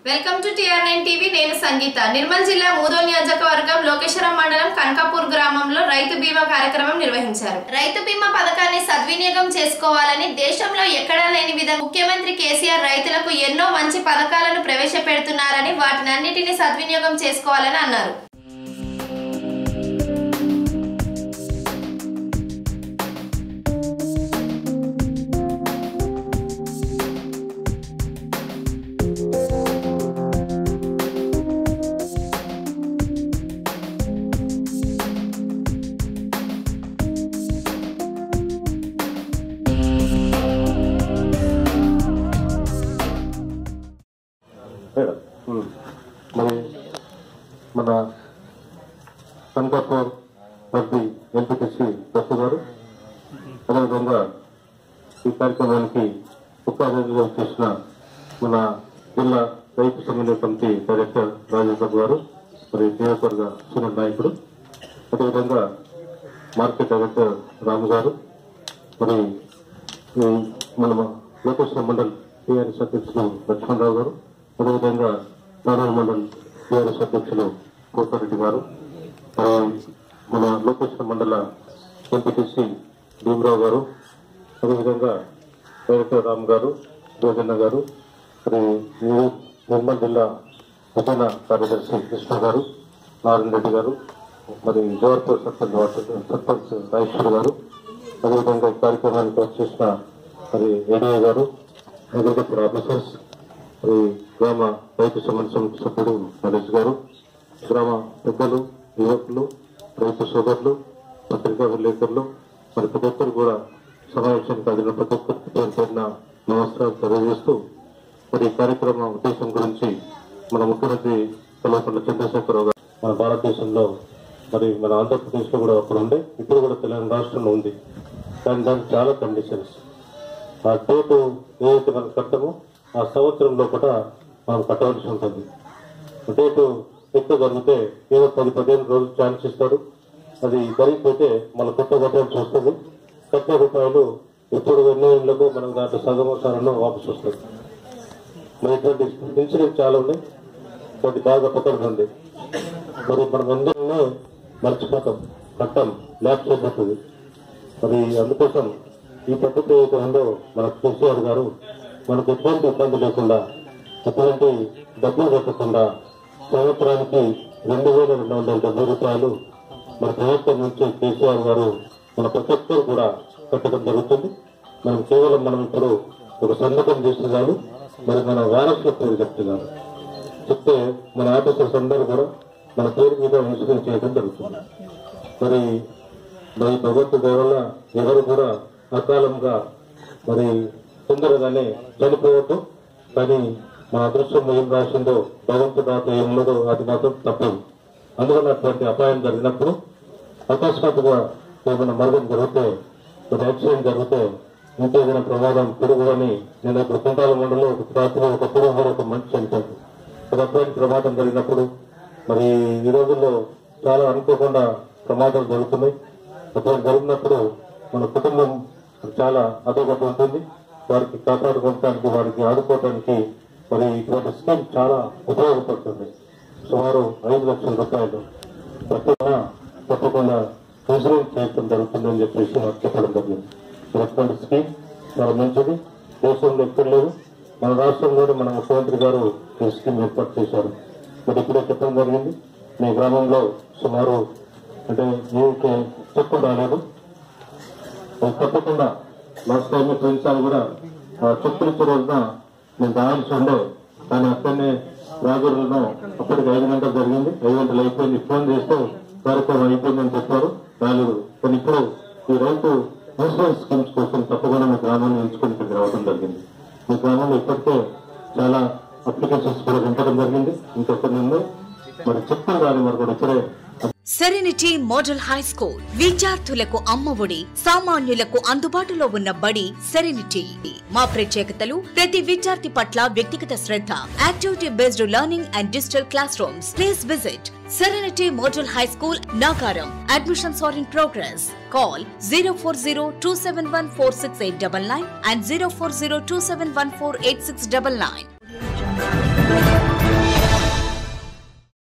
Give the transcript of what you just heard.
Welcome to TR9 TV. నేను సంగీత. నిర్మల్ జిల్లా మూదో నియోజకవర్గం లోకేశ్వరం మండలం కనకాపూర్ గ్రామంలో రైతు బీమా కార్యక్రమం నిర్వహించారు. రైతు బీమా పథకాన్ని సద్వినియోగం చేసుకోవాలని దేశంలో ఎక్కడా లేని విధంగా ముఖ్యమంత్రి కేసీఆర్ రైతులకు ఎన్నో మంచి పథకాలను ప్రవేశపెడుతున్నారని వాటినన్నిటిని సద్వినియోగం చేసుకోవాలని అన్నారు. మన కనకాపూర్ వర్ది ఎంపీటీసీ దత్తు గారు, అదేవిధంగా ఈ కార్యక్రమానికి ముఖ్య అతిథిగా చేసిన మన జిల్లా రైతు సమన్వయ కమిటీ డైరెక్టర్ రాజేంద్ర గారు, మరి నియోజకవర్గ సీనియర్ నాయకుడు, అదేవిధంగా మార్కెట్ డైరెక్టర్ రాము గారు, మరి మన లోకేశ్వర మండల్ టీఆర్ఎస్ అధ్యక్షులు లక్ష్మణరావు గారు, అదేవిధంగా నారాయణ మండల్ టీఆర్ఎస్ అధ్యక్షులు కోటారెడ్డి గారు, మన లోకేశ్వర మండల ఎంపీటీసీ భీమరావు గారు, అదేవిధంగా డైరెక్టర్ రామ్ గారు, జోజన్న గారు, మరి నిర్మల్ జిల్లా ప్రధాన కార్యదర్శి కృష్ణ గారు, నారాయణ రెడ్డి గారు, మరి జవహర్పూర్ సర్పంచ్ రాజేశ్వర్ గారు, అదేవిధంగా ఈ కార్యక్రమానికి వచ్చేసిన మరి ఏడీఏ గారు, అగ్రికల్చర్ ఆఫీసర్స్, మరి గ్రామ రైతు సమన్వయ సమితి సభ్యుడు నరేష్ గారు, గ్రామ పెద్దలు, యువకులు, రైతు సోదరులు, పత్రికా విలేకరులు, మరి ప్రతి ఒక్కరు కూడా సమావేశానికి అదిన ప్రతి ఒక్కరికి పేరుపడిన నమస్కారం తెలియజేస్తూ, మరి ఈ కార్యక్రమ ఉద్దేశం గురించి మన ముఖ్యమంత్రి కల్వకుంట్ల చంద్రశేఖరరావు గారు మన భారతదేశంలో, మరి మన ఆంధ్రప్రదేశ్ లో కూడా అప్పుడు ఉండే, ఇప్పుడు కూడా తెలంగాణ రాష్ట్రంలో ఉంది. కానీ దానికి చాలా కండిషన్స్, ఆ డేటు ఏదైతే మనం కట్టమో ఆ సంవత్సరంలో కూడా మనం కట్టవలసి ఉంటుంది. డేటు ఎక్కువ జరిగితే ఏదో 10-15 రోజులు ఛాన్స్ ఇస్తాడు, అది జరిగిపోతే మన కొత్త కట్టాల్సి వస్తుంది. కట్టిన రూపాయలు ఇప్పుడు ఎన్నో ఇళ్లకు మనం దాంట్లో సగమసారంలో వాపసు వస్తుంది. మరి ఇటువంటి ఇన్సిడెంట్ చాలా ఉన్నాయి, కొద్ది బాగా పక్కనుంది. మరి మనం అందరినీ మర్చిపోతాం, కట్టం ల్యాప్స్ అయిపోతుంది. మరి అందుకోసం ఈ పద్ధతి ఏదైతే ఉందో మన కేసీఆర్ గారు మనకు ఎటువంటి ఇబ్బంది లేకుండా, ఎటువంటి డబ్బులు కట్టకుండా సంవత్సరానికి 2270 రూపాయలు మన ప్రభుత్వం నుంచి కేసీఆర్ గారు మన ప్రతి ఒక్కరు కూడా కట్టడం జరుగుతుంది. మనం కేవలం మనం ఇప్పుడు ఒక సంతకం చేస్తున్నారు, మరి మన వారసుల పేరు చెప్తున్నారు, చెప్తే మన ఆఫీసర్స్ అందరూ కూడా మన పేరు మీద ఇన్సూరెన్స్ చేయడం జరుగుతుంది. మరి భగవంతుడి దయ వల్ల ఎవరు కూడా అకాలంగా మరి తొందరగానే చనిపోవద్దు. కానీ మన అదృష్టంలో ఏం రాసిందో, భగవంతుడు రాత ఏమున్నదో అది మాత్రం తప్పదు. అందువల్ల అటువంటి అపాయం జరిగినప్పుడు అకస్మాత్తుగా ఏమైనా మరణం జరిగితే, ఒక యాక్సిడెంట్ జరిగితే, ఇంకేదైనా ప్రమాదం పిడుగుని, నేను ఇప్పుడు కుంటాల మండలంలో రాత్రి ఒక పిడుగు ఒక మనిషి చనిపోయింది. ఒక అబ్బాయికి ప్రమాదం జరిగినప్పుడు మరి ఈ రోజుల్లో చాలా అనుకోకుండా ప్రమాదాలు జరుగుతున్నాయి. అటువంటి జరిగినప్పుడు మన కుటుంబం చాలా అదోగతి ఉంటుంది. వారికి కాపాడుకోవడానికి, వారికి ఆదుకోవడానికి మరి ఇటువంటి స్కీమ్ చాలా ఉపయోగపడుతుంది. సుమారు 5 లక్షల రూపాయలు తప్పకుండా ఇన్సూరెన్స్ చేయడం జరుగుతుందని చెప్పేసి నాకు చెప్పడం జరిగింది. ఇటువంటి స్కీమ్ చాలా మంచిది, దేశంలో ఎక్కడ లేదు. మన రాష్ట్రంలోనే మన ముఖ్యమంత్రి గారు ఈ స్కీమ్ ఏర్పాటు చేశారు. మరి ఇప్పుడే చెప్పడం జరిగింది, మీ గ్రామంలో సుమారు అంటే మీకు చెప్పడం రాలేదు, తప్పకుండా లాస్ట్ టైం పోయినసారి కూడా చెప్పులిచ్చే రోజున నేను రావాల్సి ఉండే, కానీ అక్కడనే రాజులలో అప్పటికి 5 గంటలు జరిగింది. 5 గంటలు అయిపోయింది. ఫోన్ చేస్తే కార్యక్రమం అయిపోయిందని చెప్పారు, రాలేదు. కానీ ఇప్పుడు ఈ రైతు ఇన్సూరెన్స్ స్కీమ్స్ కోసం తప్పకుండా మీ గ్రామాన్ని ఎంచుకుని ఇక్కడ రావడం జరిగింది. మీ గ్రామంలో ఇప్పటికే చాలా అప్లికేషన్స్ కూడా నింపడం జరిగింది, ఇంకొకరి ఉన్నాయి. మరి చెప్తాను కానీ మరి కూడా ఇక్కడే సెరెనిటీ మోడల్ హై స్కూల్ విద్యార్థులకు అమ్మఒడి, సామాన్యులకు అందుబాటులో ఉన్న బడి సెరెనిటీ. మా ప్రత్యేకతలు ప్రతి విద్యార్థి పట్ల వ్యక్తిగత శ్రద్ధ, activity based learning and digital classrooms. Please visit Serenity Model High School, Nagaram. Admissions are in progress. Call 040-271-46899 and 040-271-48699.